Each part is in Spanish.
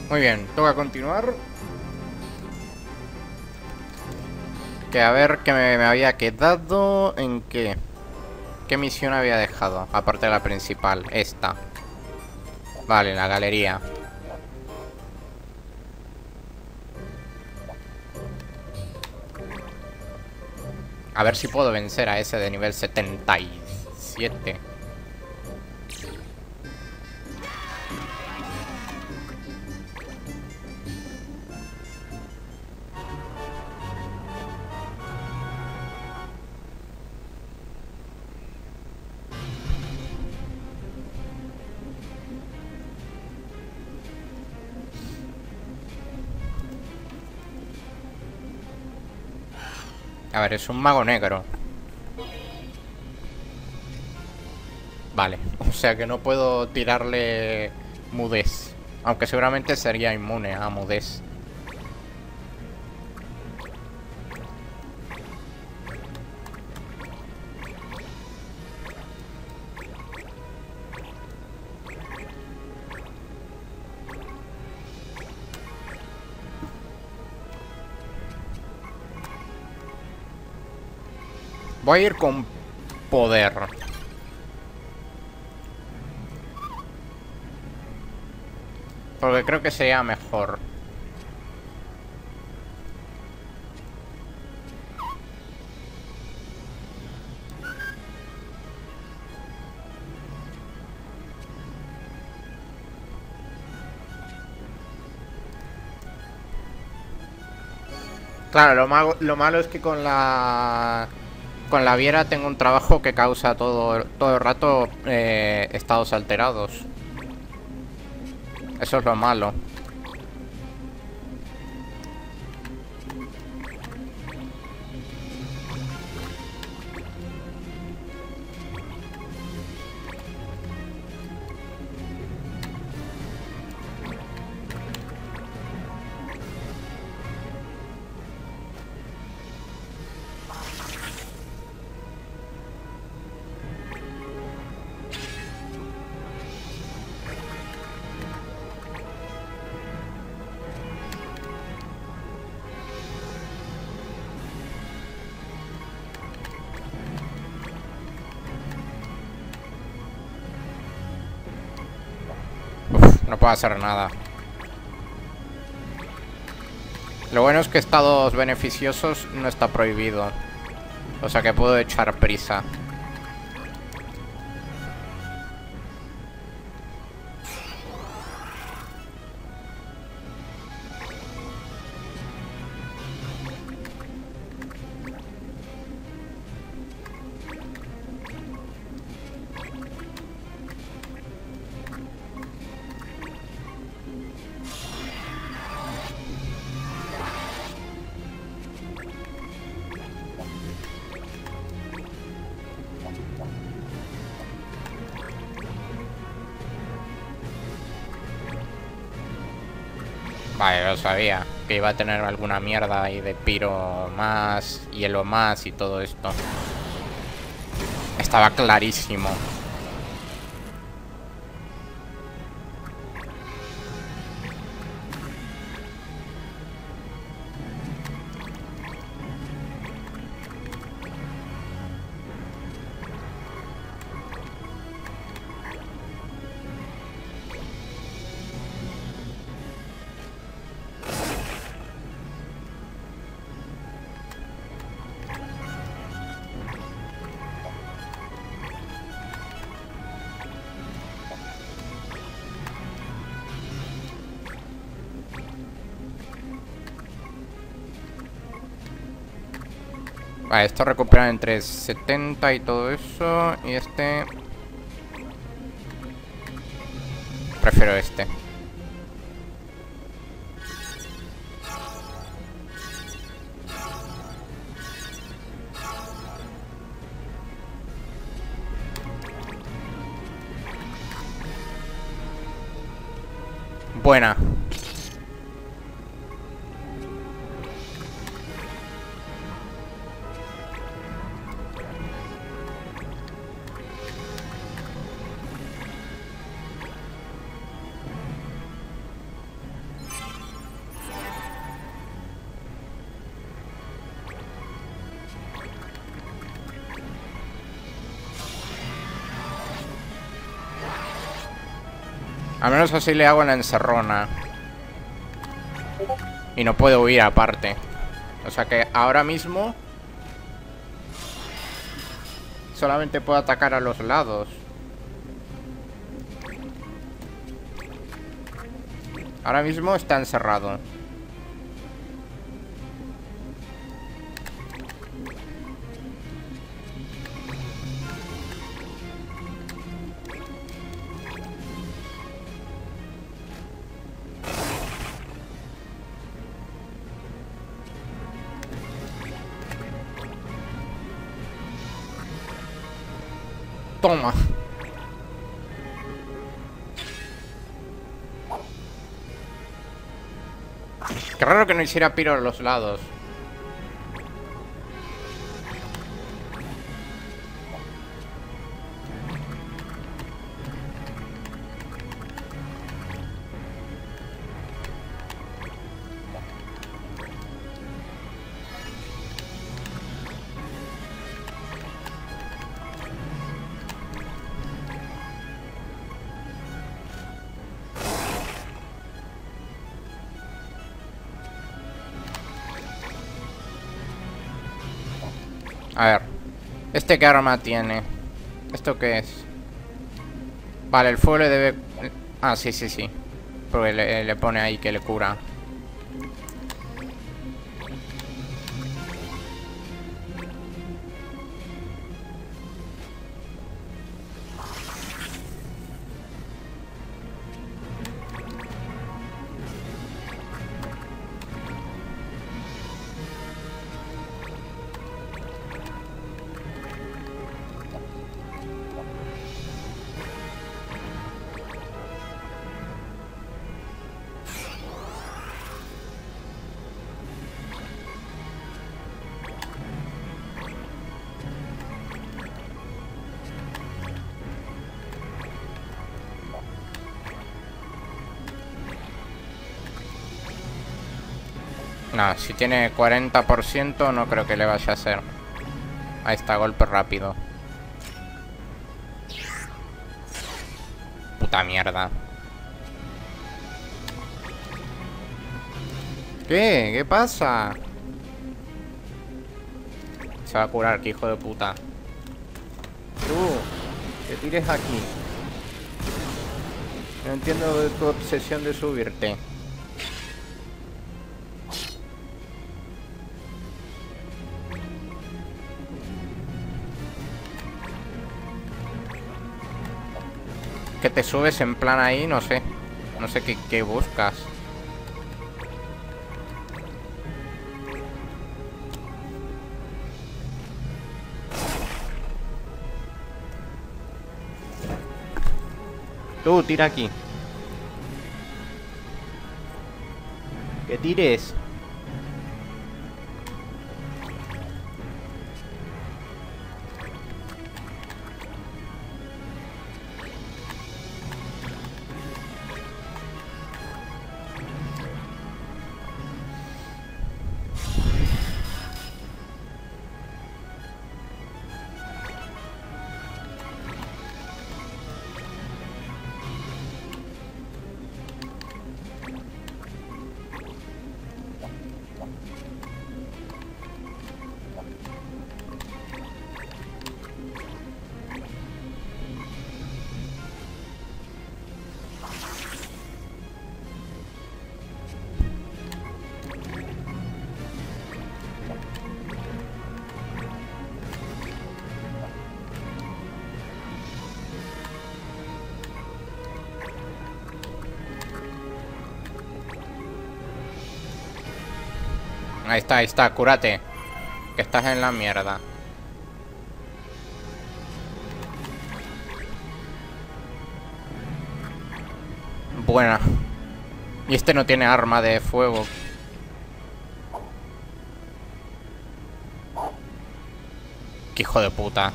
Muy bien, toca continuar. Que a ver que me había quedado. ¿En qué? ¿Qué misión había dejado? Aparte de la principal, esta. Vale, la galería. A ver si puedo vencer a ese de nivel 77. A ver, es un mago negro. Vale, o sea que no puedo tirarle mudez. Aunque seguramente sería inmune a mudez. Voy a ir con poder. Porque creo que sería mejor. Claro, lo malo es que con la viera tengo un trabajo que causa todo el rato estados alterados. Eso es lo malo. Uf, no puedo hacer nada. Lo bueno es que estados beneficiosos no está prohibido. O sea que puedo echar prisa. Vale, lo sabía. Que iba a tener alguna mierda ahí de piro más, hielo más y todo esto. Estaba clarísimo. Vale, esto recupera entre 70 y todo eso. Y este... Prefiero este. Buena. Al menos así le hago en la encerrona. Y no puedo huir aparte. O sea que ahora mismo solamente puedo atacar a los lados. Ahora mismo está encerrado. Toma. Qué raro que no hiciera piro a los lados. A ver. ¿Este qué arma tiene? ¿Esto qué es? Vale, el fuego le debe... Ah, sí, sí, sí. Porque le pone ahí que le cura. No, si tiene 40% no creo que le vaya a hacer. Ahí está, golpe rápido. Puta mierda. ¿Qué? ¿Qué pasa? Se va a curar, que hijo de puta. Tú, que tires aquí. No entiendo de tu obsesión de subirte. Que te subes en plan ahí, no sé. No sé qué buscas. Tú, tira aquí. Que tires. Ahí está, cúrate. Que estás en la mierda. Buena. Y este no tiene arma de fuego. Qué hijo de puta.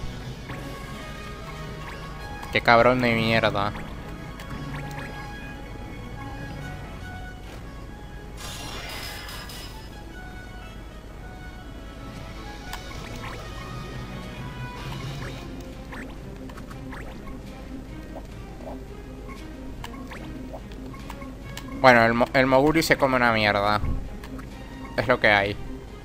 Qué cabrón de mierda. Bueno, el Moguri se come una mierda. Es lo que hay.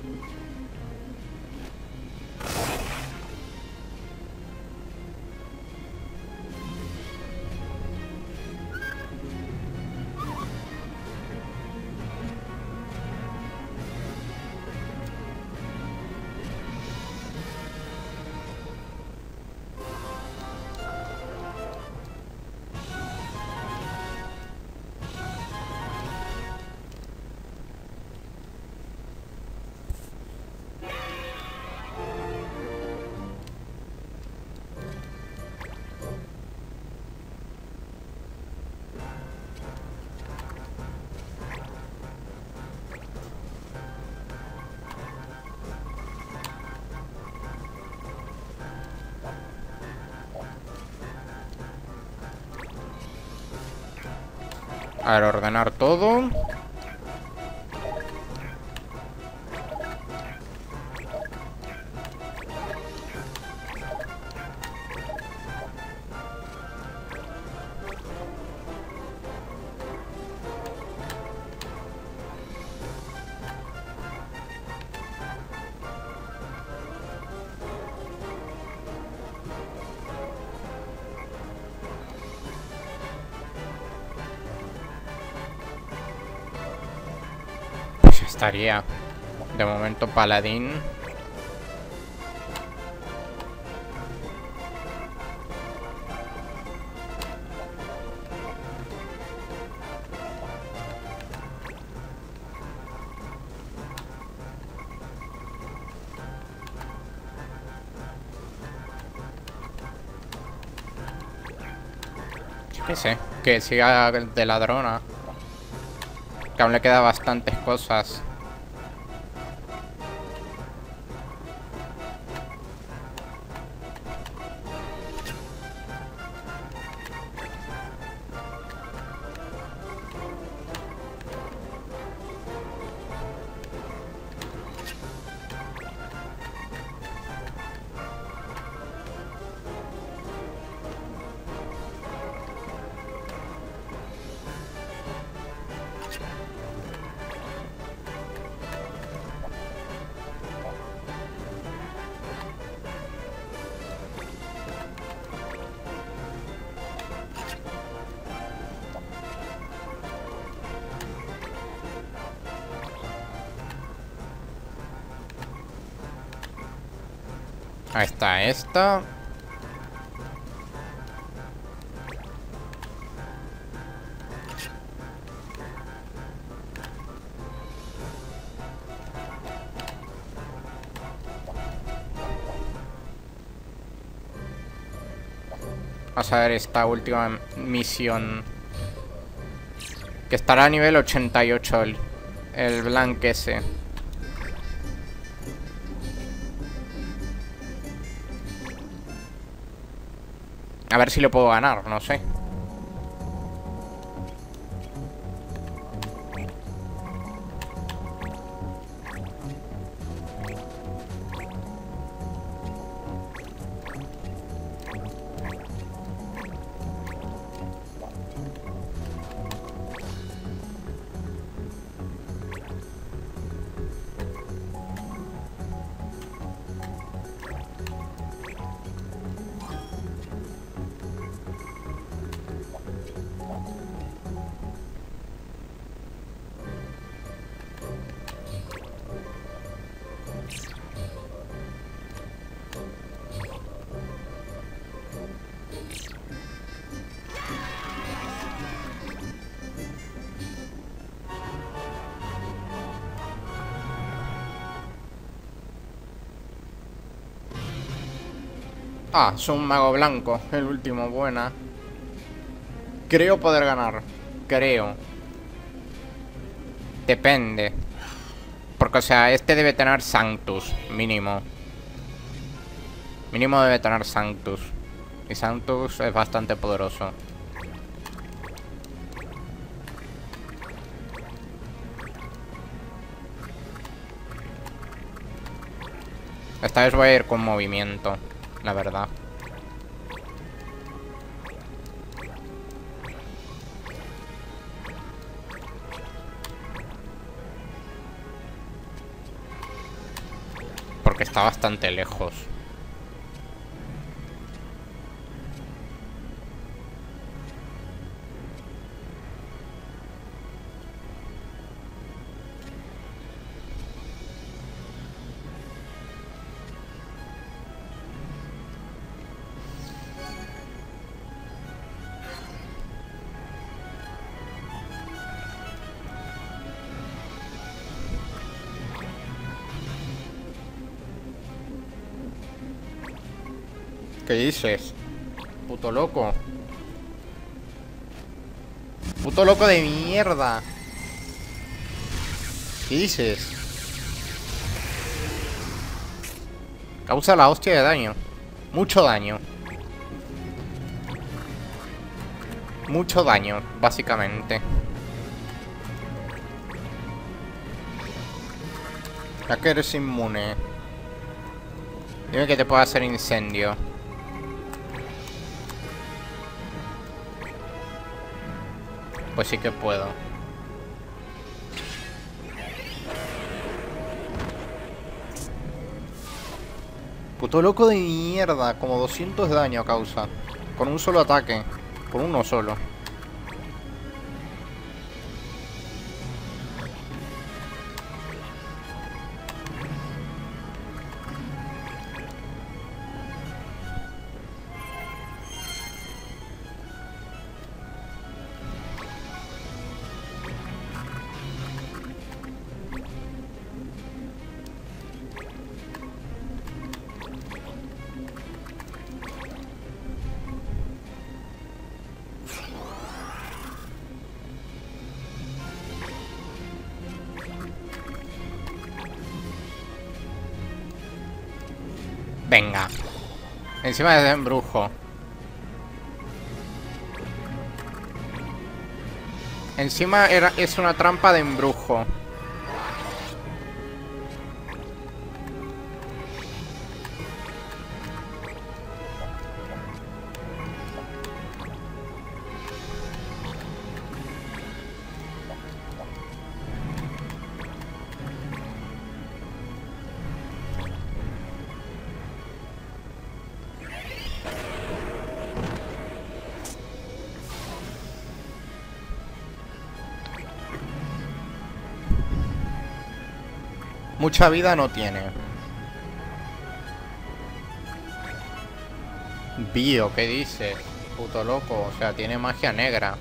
A ver, ordenar todo. Pues estaría. De momento paladín. Yo qué sé, que siga de ladrona. Que aún le queda bastantes cosas. Ahí está esta. Vamos a ver esta última misión. Que estará a nivel 88 el blank ese. A ver si lo puedo ganar, no sé. Ah, es un mago blanco, el último, buena. Creo poder ganar. Creo. Depende. Porque, o sea, este debe tener Sanctus, mínimo. Mínimo debe tener Sanctus. Y Sanctus es bastante poderoso. Esta vez voy a ir con movimiento, la verdad. Aunque está bastante lejos. ¿Qué dices? Puto loco. Puto loco de mierda. ¿Qué dices? Causa la hostia de daño. Mucho daño. Mucho daño, básicamente. Ya que eres inmune. Dime que te puede hacer incendio. Pues sí que puedo. Puto loco de mierda. Como 200 de daño causa. Con un solo ataque. Con uno solo. Venga. Encima de embrujo. Encima es una trampa de embrujo. Mucha vida no tiene. Bio, ¿qué dices? Puto loco, o sea, tiene magia negra.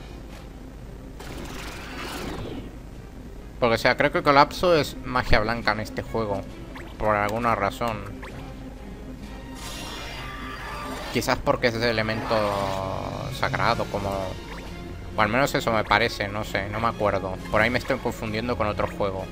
Porque, o sea, creo que colapso es magia blanca en este juego. Por alguna razón. Quizás porque es de elemento sagrado, como... O al menos eso me parece, no sé, no me acuerdo. Por ahí me estoy confundiendo con otro juego.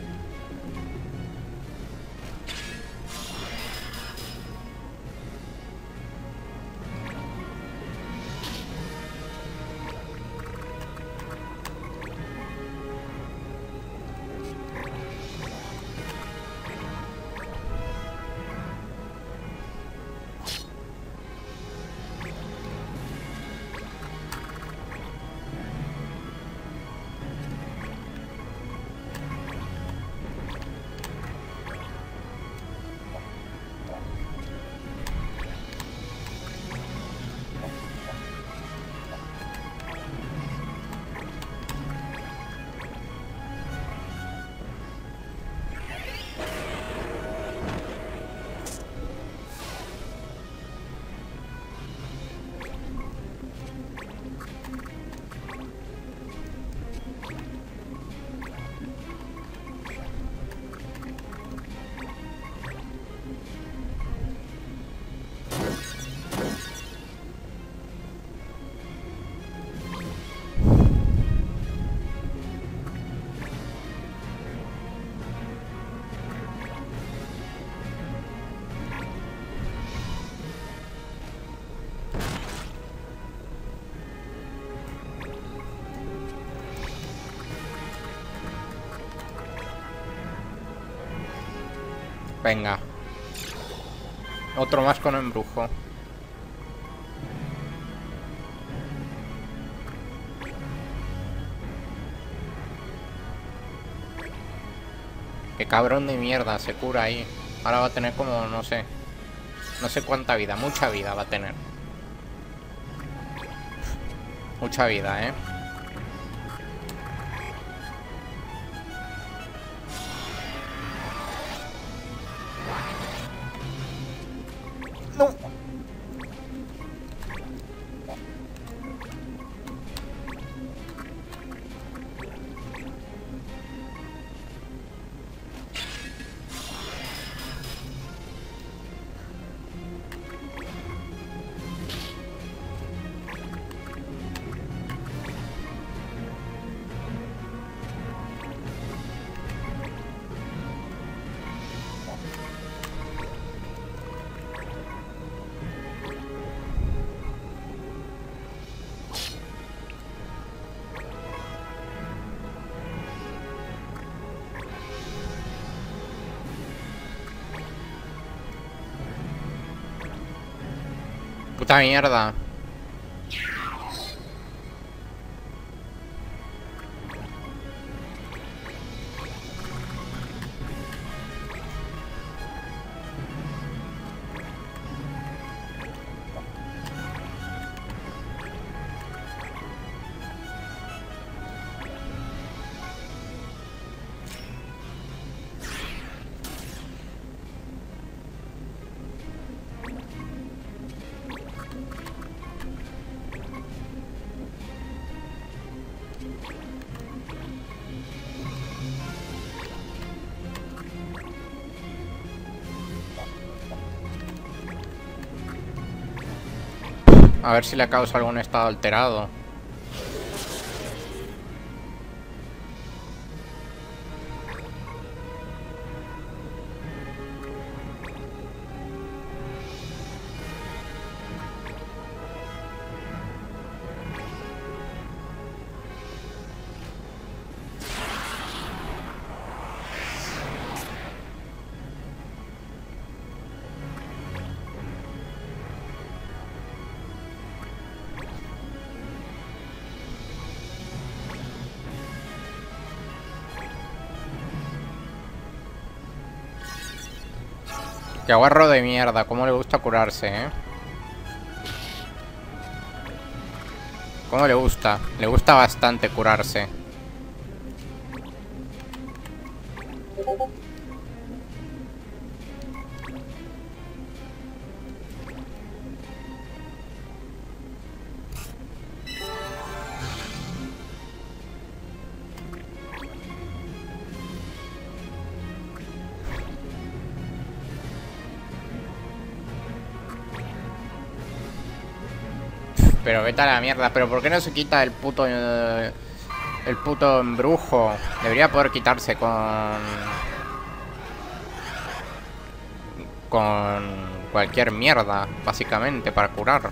Venga. Otro más con embrujo. Qué cabrón de mierda, se cura ahí. Ahora va a tener como, no sé. No sé cuánta vida, mucha vida va a tener. Mucha vida, ¿eh? No. Puta mierda. A ver si le causa algún estado alterado. Qué guarro de mierda, cómo le gusta curarse, ¿eh? Cómo le gusta. Le gusta bastante curarse. Pero vete a la mierda. ¿Pero por qué no se quita el puto embrujo? Debería poder quitarse con cualquier mierda, básicamente, para curar.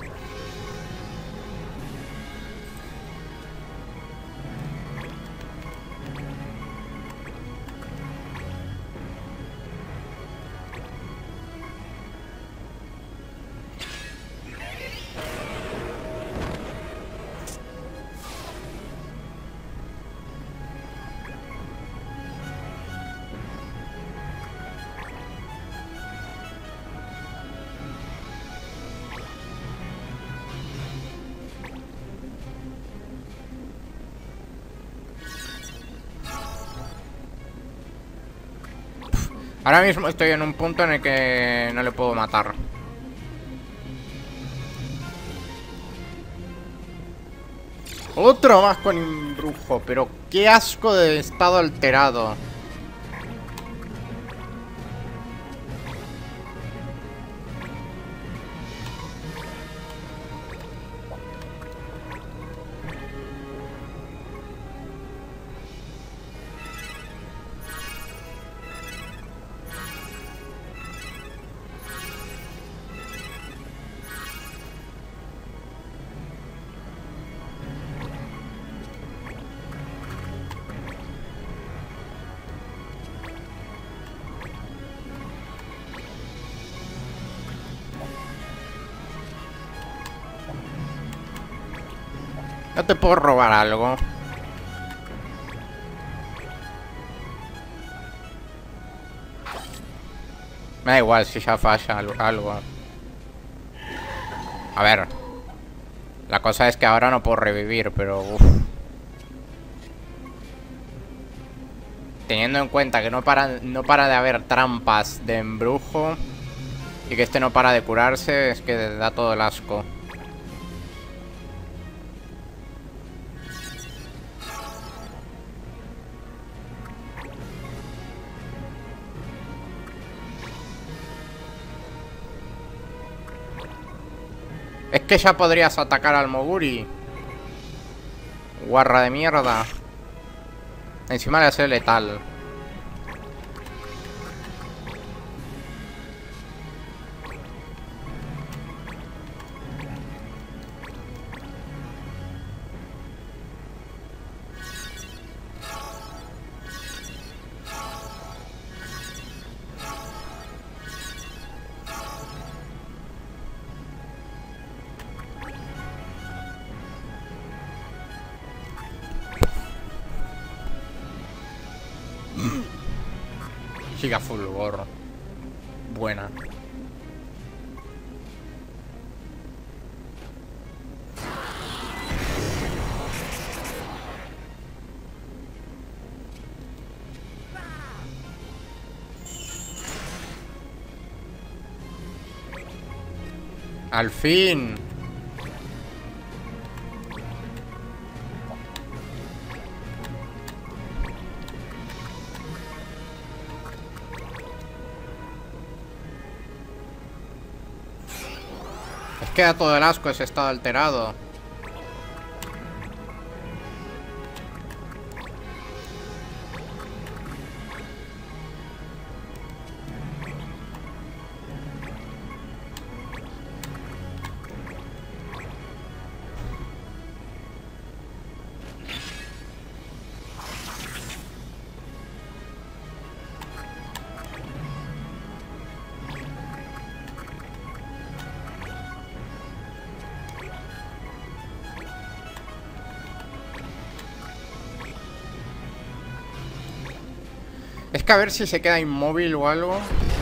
Ahora mismo estoy en un punto en el que no le puedo matar. Otro más con embrujo, pero qué asco de estado alterado. ¿No te puedo robar algo? Me da igual si ya falla algo. A ver. La cosa es que ahora no puedo revivir, pero... uf. Teniendo en cuenta que no para de haber trampas de embrujo y que este no para de curarse, es que da todo el asco. Es que ya podrías atacar al Moguri. Guarra de mierda. Encima le hace letal. Giga Fulgor. Buena. Al fin. Es que da todo el asco ese estado alterado. Es que a ver si se queda inmóvil o algo.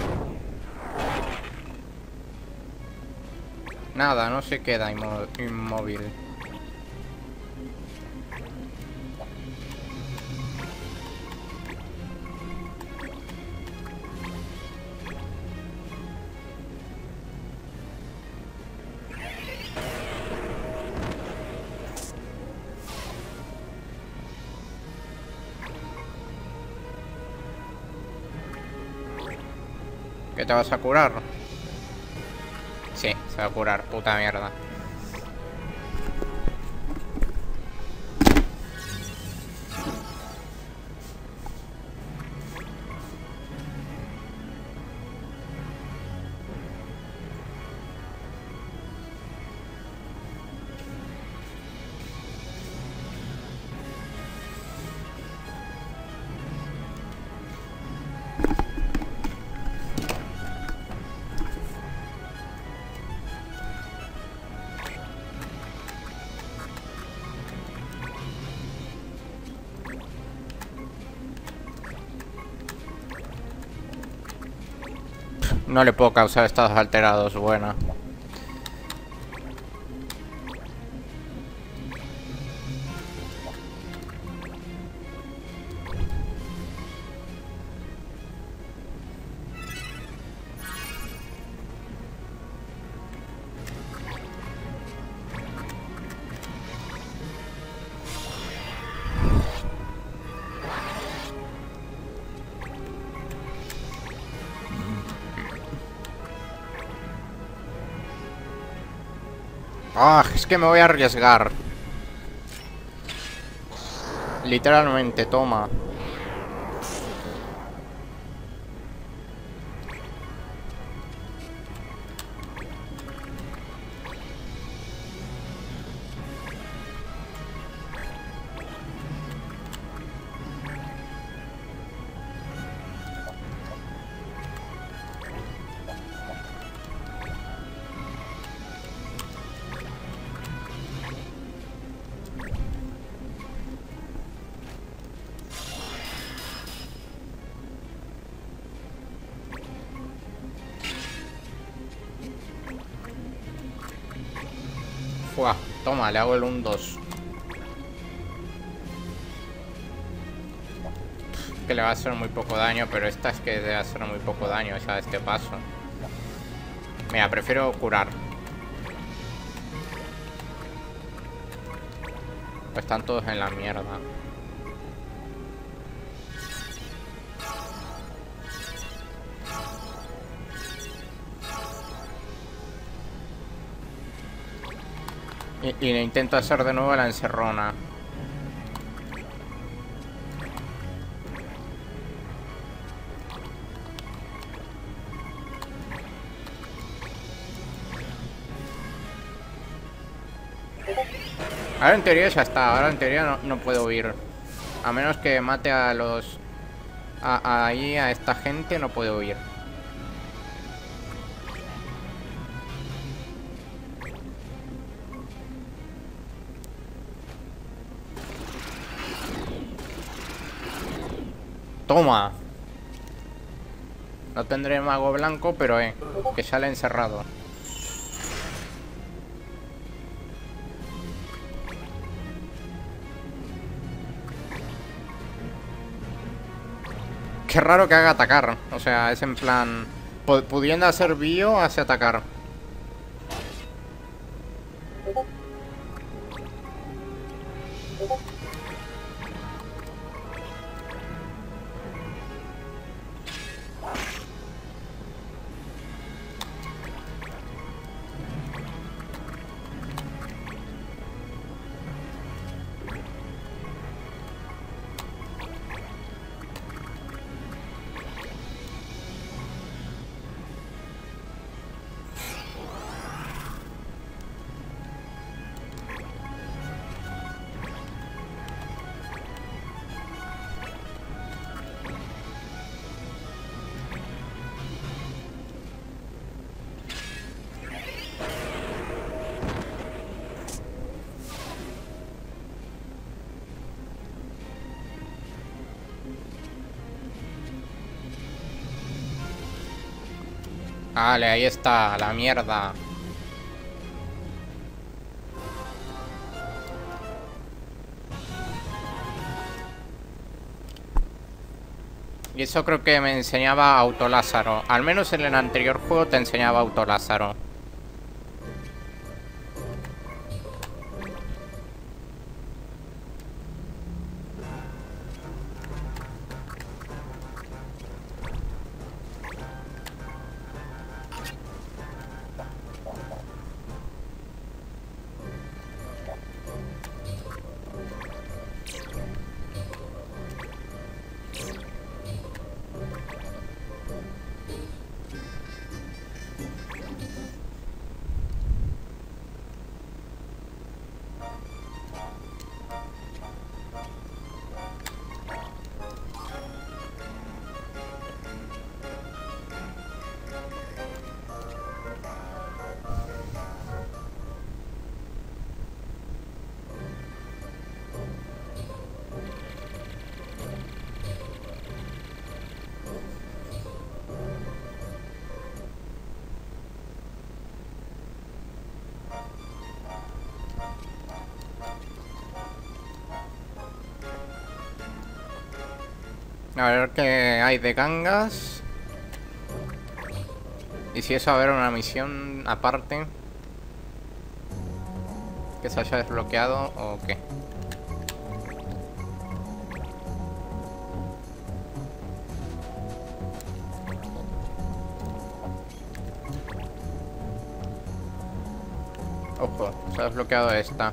Nada, no se queda inmóvil. ¿Qué te vas a curar? Sí, se va a curar, puta mierda. No le puedo causar estados alterados, buena. Ah, es que me voy a arriesgar. Literalmente, toma. Fua, toma, le hago el 1-2. Que le va a hacer muy poco daño, pero esta es que debe hacer muy poco daño, o sea, este paso. Mira, prefiero curar. Pues están todos en la mierda. Y le intento hacer de nuevo la encerrona. Ahora en teoría ya está, ahora en teoría no puedo huir. A menos que mate a los... ahí a esta gente no puedo huir. Toma. No tendré mago blanco, pero que sale encerrado. Qué raro que haga atacar. O sea, es en plan... pudiendo hacer bio, hace atacar. Vale, ahí está, la mierda. Y eso creo que me enseñaba Autolázaro. Al menos en el anterior juego te enseñaba Autolázaro. A ver qué hay de gangas. Y si eso, a ver, una misión aparte que se haya desbloqueado o qué. Ojo, se ha desbloqueado esta.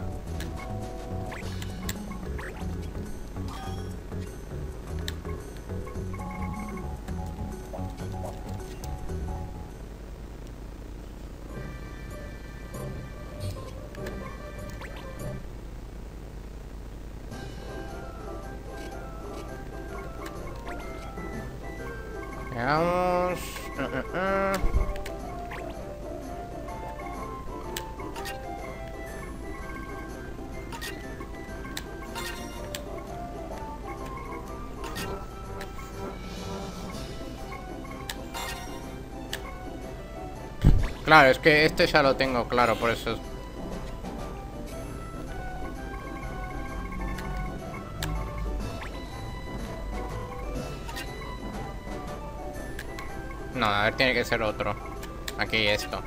Veamos. Claro, es que este ya lo tengo claro, por eso. No, a ver, tiene que ser otro. Aquí esto.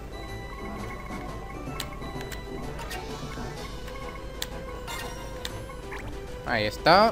Ahí está.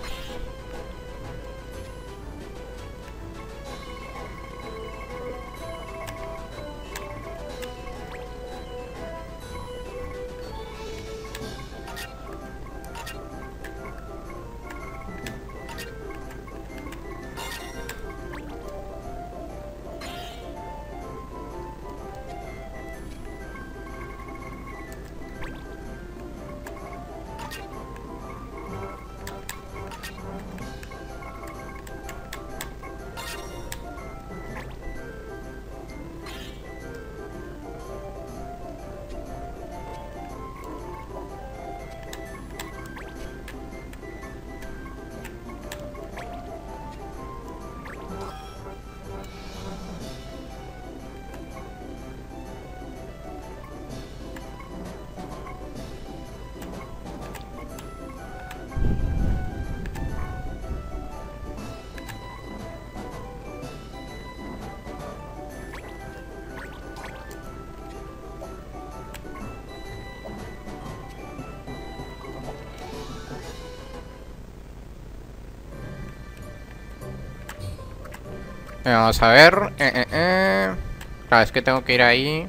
Vamos a ver. Claro, es que tengo que ir ahí.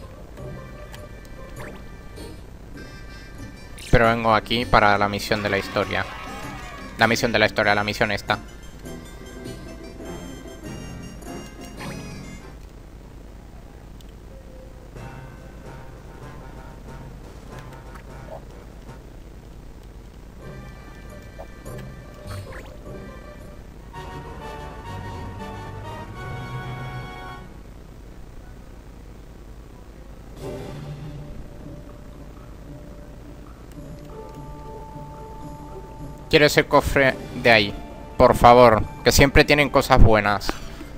Pero vengo aquí para la misión de la historia. La misión de la historia, la misión esta. Quiero ese cofre de ahí. Por favor, que siempre tienen cosas buenas.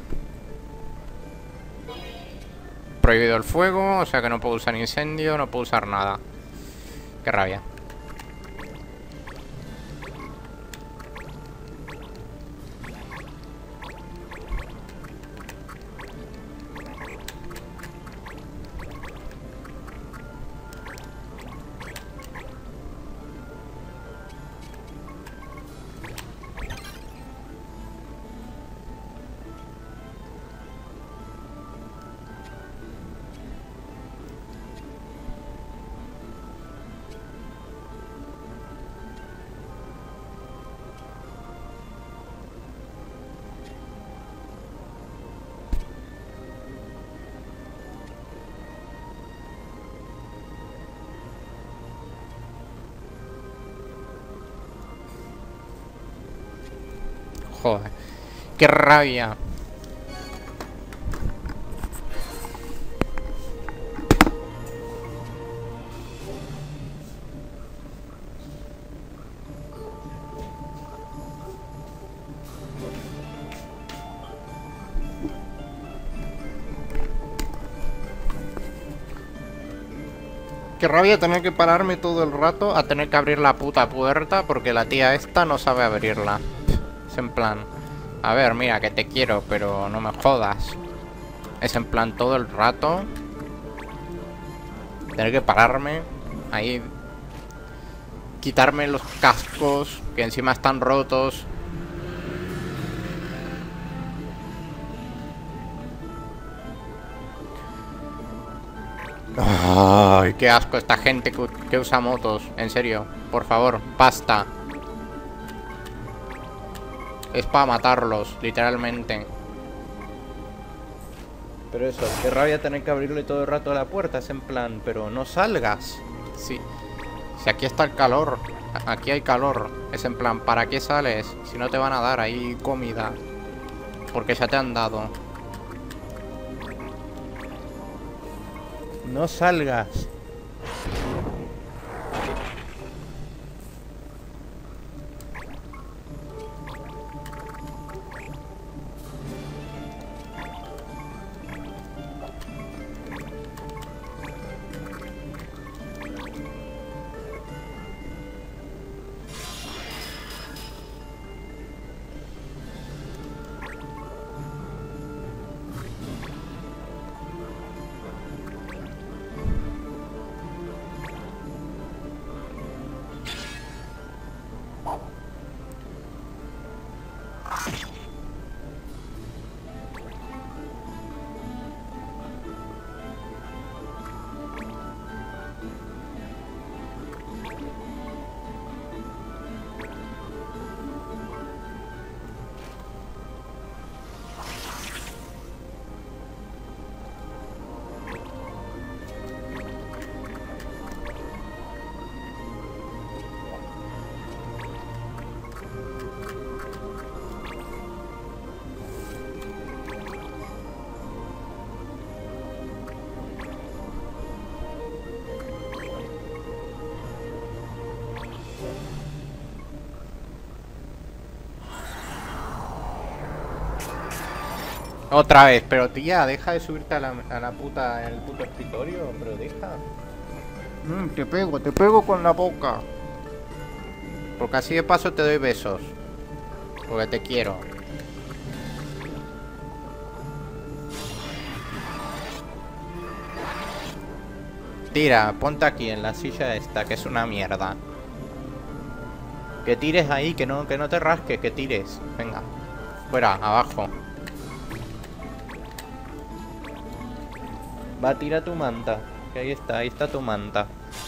Prohibido el fuego, o sea que no puedo usar incendio, no puedo usar nada. Qué rabia. Joder. Qué rabia. Qué rabia tener que pararme todo el rato a tener que abrir la puta puerta porque la tía esta no sabe abrirla. Es en plan, a ver, mira que te quiero, pero no me jodas. Es en plan todo el rato tener que pararme ahí, quitarme los cascos que encima están rotos. Ay, qué asco esta gente que usa motos. En serio, por favor, basta. Es para matarlos, literalmente. Pero eso, qué rabia tener que abrirle todo el rato a la puerta. Es en plan, pero no salgas. Sí. Si aquí está el calor. Aquí hay calor. Es en plan, ¿para qué sales? Si no te van a dar ahí comida. Porque ya te han dado. No salgas. Otra vez, pero tía, deja de subirte a la puta, en el puto escritorio, pero deja. Te pego con la boca. Porque así de paso te doy besos. Porque te quiero. Tira, ponte aquí en la silla esta, que es una mierda. Que tires ahí, que no te rasques, que tires. Venga, fuera, abajo. Va, tira tu manta. Que ahí está tu manta.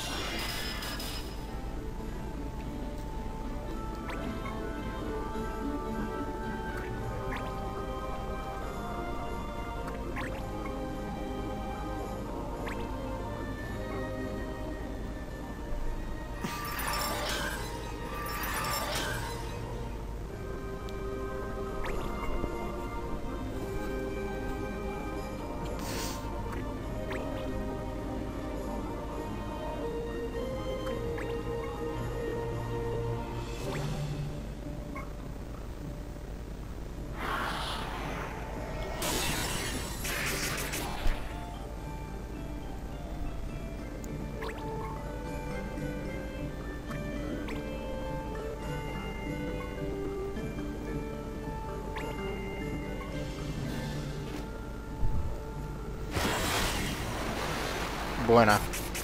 Buena.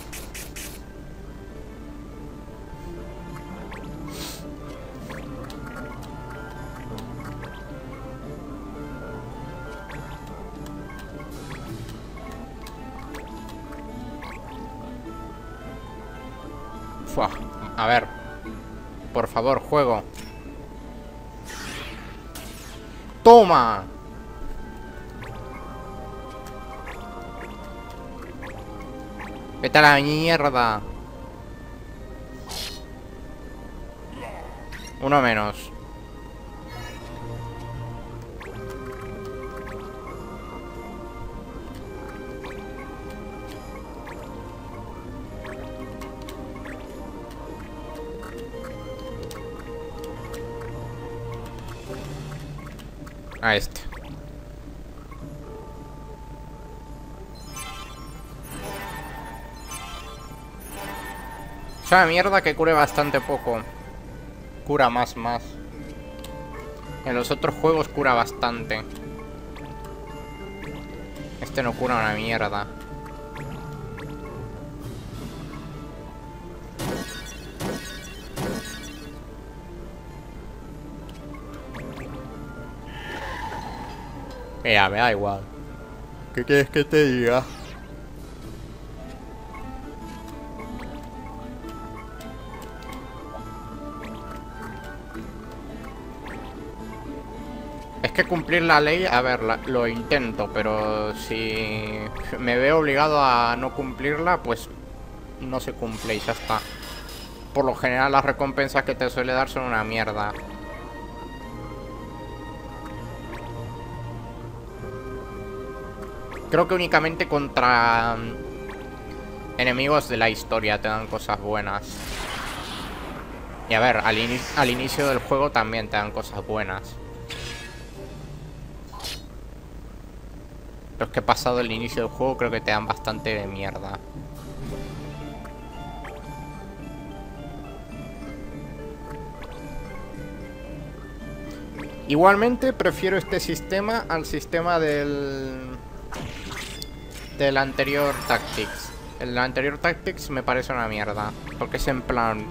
Fua. A ver. Por favor, juego. ¡Toma! Vete a la mierda. Uno menos. A este. Es una mierda que cure bastante poco. Cura más. En los otros juegos cura bastante. Este no cura una mierda. Mira, me da igual. ¿Qué quieres que te diga? Es que cumplir la ley, a ver, lo intento, pero si me veo obligado a no cumplirla, pues no se cumple y ya está. Por lo general las recompensas que te suele dar son una mierda. Creo que únicamente contra enemigos de la historia te dan cosas buenas. Y a ver, al inicio del juego también te dan cosas buenas. Los que he pasado el inicio del juego creo que te dan bastante de mierda. Igualmente prefiero este sistema al sistema del anterior Tactics. El anterior Tactics me parece una mierda, porque es en plan,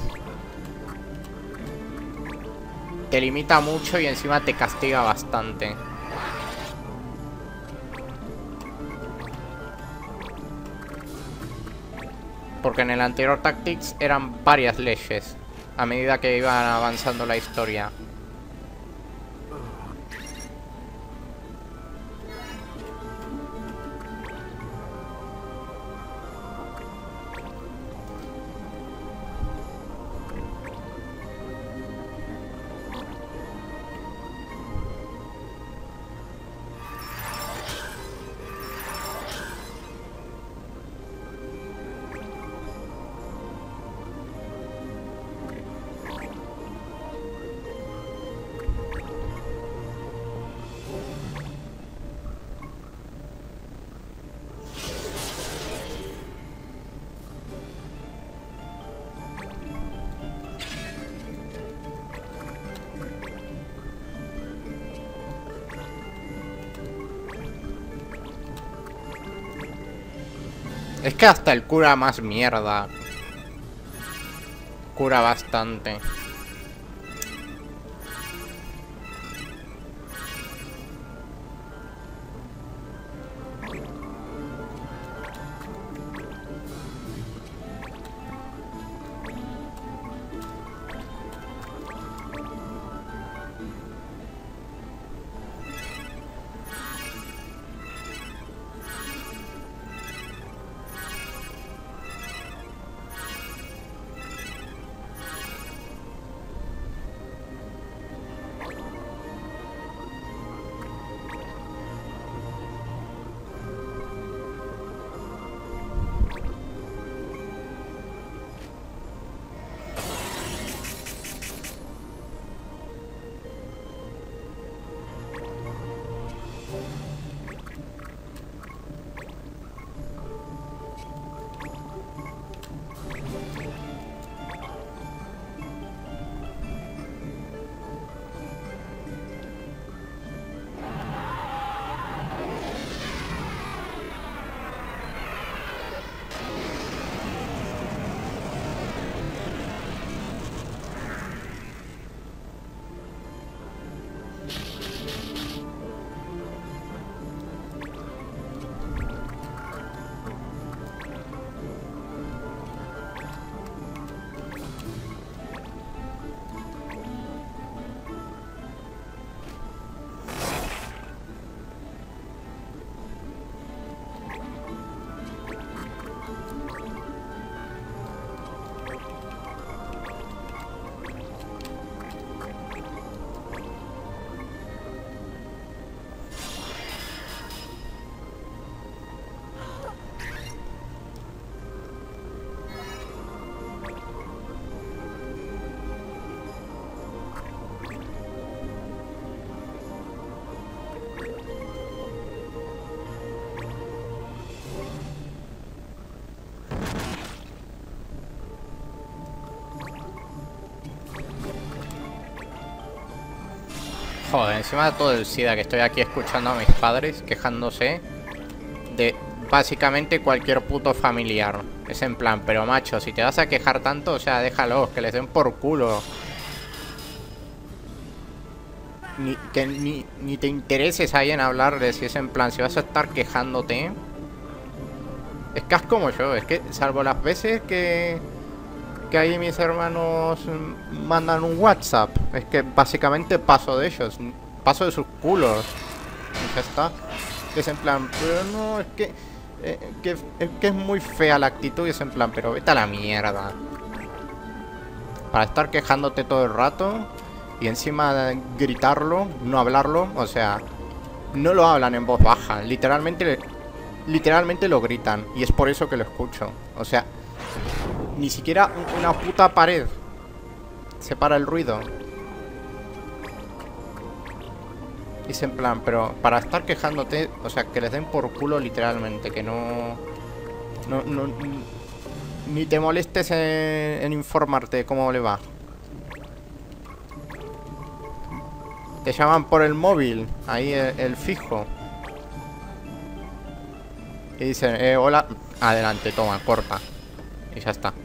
te limita mucho y encima te castiga bastante. Porque en el anterior Tactics eran varias leyes a medida que iban avanzando la historia. Es que hasta el cura más mierda. Cura bastante. Joder, encima de todo el SIDA que estoy aquí escuchando a mis padres quejándose de básicamente cualquier puto familiar. Es en plan, pero macho, si te vas a quejar tanto, o sea, déjalos, que les den por culo. Ni te intereses ahí en hablarles, si es en plan, si vas a estar quejándote. Es que es como yo, es que salvo las veces que ahí mis hermanos mandan un WhatsApp, es que básicamente paso de ellos, paso de sus culos y ya está. Es en plan, pero no, es que es muy fea la actitud y es en plan, pero vete a la mierda. Para estar quejándote todo el rato y encima gritarlo, no hablarlo, o sea, no lo hablan en voz baja, literalmente lo gritan y es por eso que lo escucho, o sea, ni siquiera una puta pared separa el ruido. Y es en plan, pero para estar quejándote, o sea, que les den por culo literalmente, que no ni te molestes en informarte de cómo le va. Te llaman por el móvil, ahí el fijo. Y dicen, hola, adelante, toma, corta. Y ya está.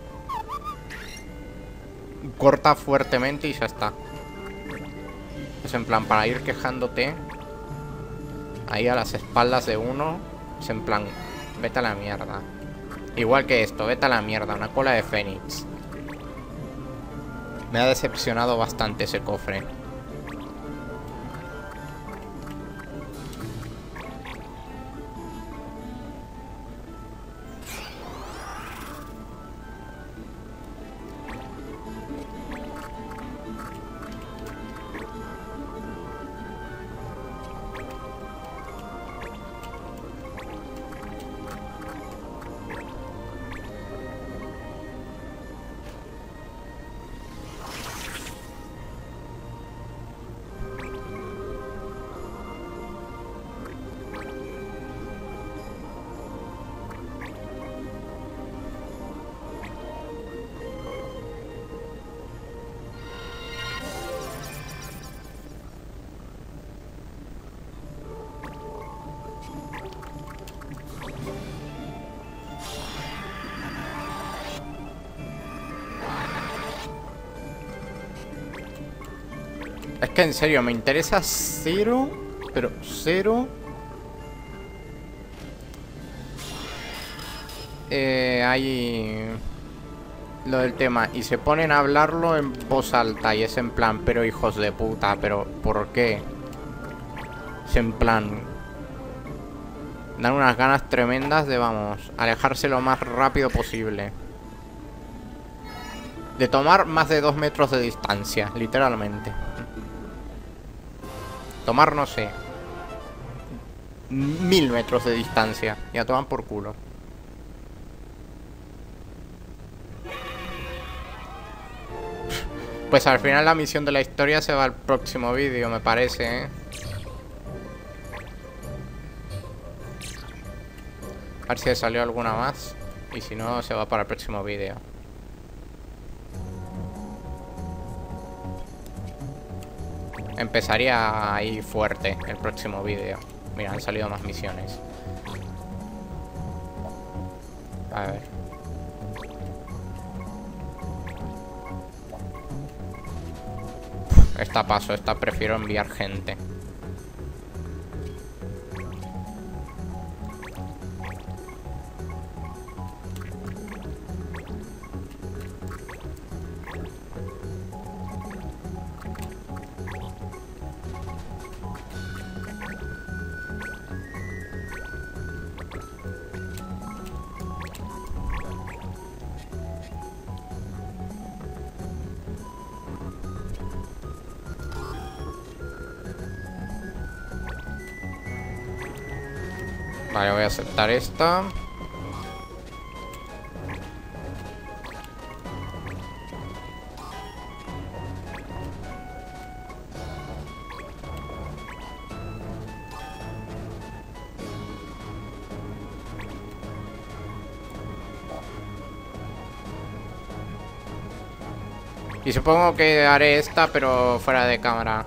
Corta fuertemente y ya está. Es en plan, para ir quejándote ahí a las espaldas de uno. Es en plan, vete a la mierda. Igual que esto, vete a la mierda. Una cola de Fénix. Me ha decepcionado bastante ese cofre. Es que en serio, me interesa cero, pero cero. Ahí lo del tema. Y se ponen a hablarlo en voz alta y es en plan, pero hijos de puta, pero ¿por qué? Es en plan... Dan unas ganas tremendas de, vamos, alejarse lo más rápido posible. De tomar más de 2 metros de distancia, literalmente. Tomar, no sé, 1000 metros de distancia. Y a tomar por culo. Pues al final la misión de la historia se va al próximo vídeo, me parece, ¿eh? A ver si salió alguna más. Y si no, se va para el próximo vídeo. Empezaría ahí fuerte el próximo vídeo. Mira, han salido más misiones. A ver. Esta paso, esta prefiero enviar gente. Vale, voy a aceptar esta. Y supongo que haré esta, pero fuera de cámara.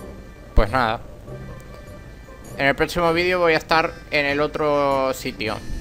Pues nada. En el próximo vídeo voy a estar en el otro sitio.